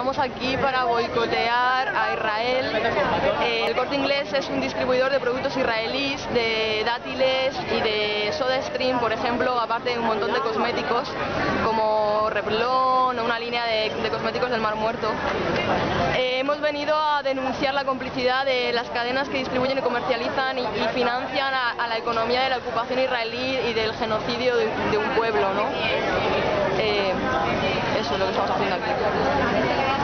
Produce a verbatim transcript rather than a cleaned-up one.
estamos aquí para boicotear a Israel. Eh, el Corte Inglés es un distribuidor de productos israelíes, de dátiles y de SodaStream, por ejemplo, aparte de un montón de cosméticos como Revlon o una línea de, de cosméticos del Mar Muerto. Eh, hemos venido a denunciar la complicidad de las cadenas que distribuyen y comercializan y, y financian a, a la economía de la ocupación israelí y del genocidio de, de un pueblo, ¿no? Eh, eso es lo que estamos haciendo aquí.